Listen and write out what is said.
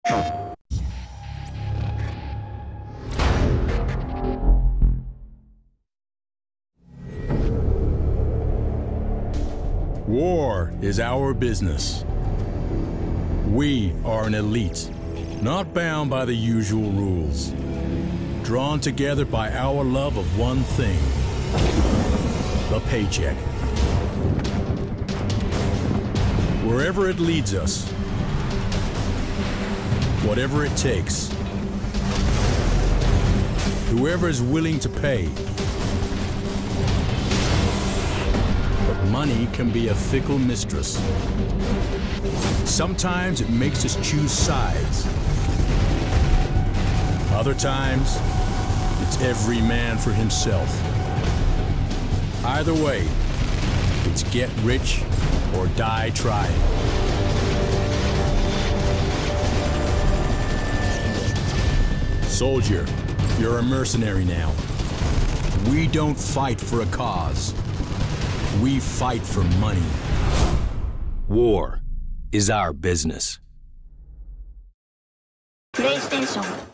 War is our business. We are an elite, not bound by the usual rules, drawn together by our love of one thing, the paycheck. Wherever it leads us, whatever it takes, whoever is willing to pay. But money can be a fickle mistress. Sometimes it makes us choose sides. Other times, it's every man for himself. Either way, it's get rich or die trying. Soldier, you're a mercenary now. We don't fight for a cause. We fight for money. War is our business. PlayStation